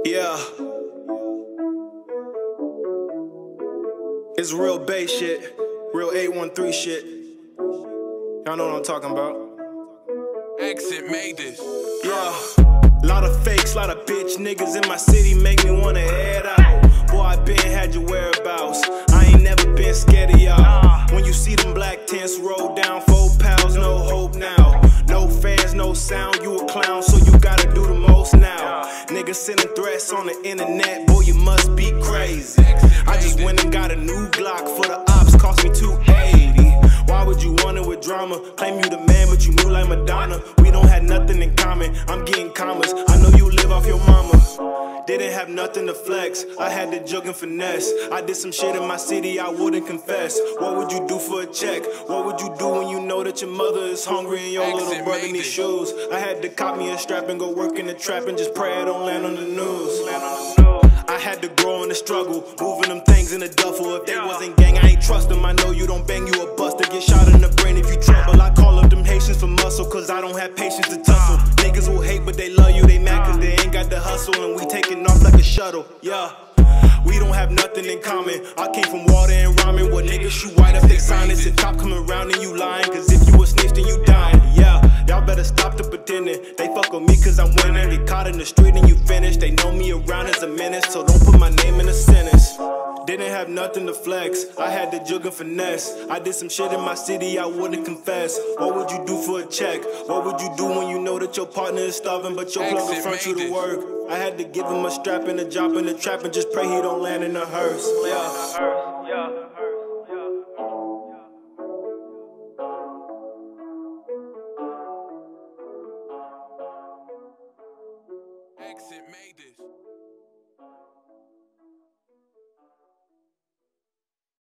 Yeah. It's real bass shit. Real 813 shit. Y'all know what I'm talking about. Exit made this. Yeah. Lot of fakes, lot of bitch niggas in my city make me wanna head out. Boy, I been had your whereabouts. I ain't never been scared of y'all. When you see them black tents roll down, 4 pals, no hope now. No fans, no sound, you a clown, so you gotta do the most now. Niggas sending threats on the internet, boy, you must be crazy. I just went and got a new Glock for the ops, cost me $280. Why would you want it with drama? Claim you the man, but you move like Madonna. We don't have nothing in common, I'm getting commas. I know you live off your mama. Didn't have nothing to flex, I had to jug and finesse. I did some shit in my city I wouldn't confess. What would you do for a check? What would you do when you know that your mother is hungry and your little brother needs shoes? I had to cop me a strap and go work in the trap and just pray I don't land on the news. I had to grow in the struggle, moving them things in the duffel. If they wasn't gang, I ain't trust them. I know you don't bang, you a buster. Get shot in the brain if you trouble. I call up them Haitians for muscle, cause I don't have patience to tussle. Niggas will hate, but they love you, they mad cause they ain't got the hustle. And we taking off like a shuttle, yeah. We don't have nothing in common. I came from water and ramen. What niggas shoot white if they sign it. The top coming around and you lying, cause if you a snitch then you dying, yeah. Y'all better stop the pretending. They fuck with me cause I'm winning. Get caught in the street and you finish. They know me around as a menace, so don't put my name in a sentence. Didn't have nothing to flex, I had to jug and finesse. I did some shit in my city I wouldn't confess. What would you do for a check? What would you do when you know that your partner is starving but your plug will front you to work? I had to give him a strap and a job in the trap and just pray he don't land in a hearse. Yeah.